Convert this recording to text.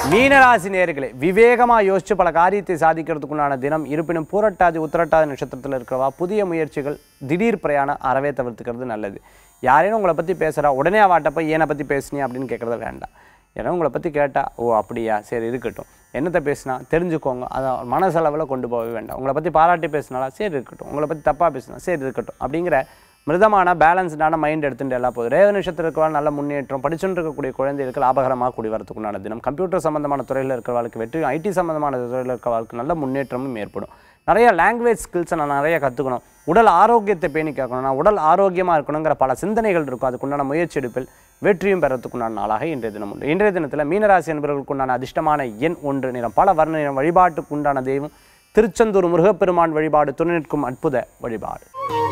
மீனராசி நேயர்களே, விவேகமாக யோசிச்சு பல காரியத்தை சாதிக்கிறதுக்குண்டான தினம். இருப்பினும் பூரட்டாதி உத்திரட்டாதி நட்சத்திரத்தில் இருக்கிறவா புதிய முயற்சிகள் திடீர் பிரயாணம் அறவே தவிர்த்துக்கிறது நல்லது. யாரேனும் உங்களை பற்றி பேசுகிறா உடனே அவாட்டப்போ ஏனை பற்றி பேசுனீ அப்படின்னு கேட்குறத வேண்டாம். ஏன்னா உங்களை பற்றி கேட்டால் ஓ அப்படியா சரி இருக்கட்டும், என்னத்தை பேசினா தெரிஞ்சுக்கோங்க, அதை மனசளவில் கொண்டு போகவே வேண்டாம். உங்களை பற்றி பாராட்டி பேசினாலா சரி இருக்கட்டும், உங்களை பற்றி தப்பாக பேசினா சரி இருக்கட்டும் அப்படிங்கிற மிருதமான பேலன்ஸ்டான மைண்ட் எடுத்துகிட்டு எல்லாம் போகுது. ரேவ நட்சத்திரம் இருக்கிறவங்க நல்ல முன்னேற்றம், படிச்சுட்டு இருக்கக்கூடிய குழந்தைகளுக்கு லாபகரமாக கூடி வரத்துக்குண்டான தினம். கம்ப்யூட்டர் சம்மந்தமான துறையில் இருக்கிறவர்களுக்கு வெற்றி, ஐடி சம்மந்தமான துறையில் இருக்கிறவர்களுக்கு நல்ல முன்னேற்றமும் ஏற்படும். நிறைய லாங்குவேஜ் ஸ்கில்ஸை நான் நிறைய கற்றுக்கணும், உடல் ஆரோக்கியத்தை பேணி காக்கணும், நான் உடல் ஆரோக்கியமாக இருக்கணுங்கிற பல சிந்தனைகள் இருக்கும். அதுக்குண்டான முயற்சி எடுப்பில் வெற்றியும் பெறத்துக்குண்டான நாளாக இன்றைய தினம் உண்டு. இன்றைய தினத்தில் மீனராசி என்பவர்களுக்குண்டான அதிர்ஷ்டமான எண் 1 நிறம் பல வர்ண நிறம். வழிபாட்டுக்குண்டான தெய்வம் திருச்செந்தூர் முருகப்பெருமான் வழிபாடு, துணை நிற்கும் அற்புத வழிபாடு.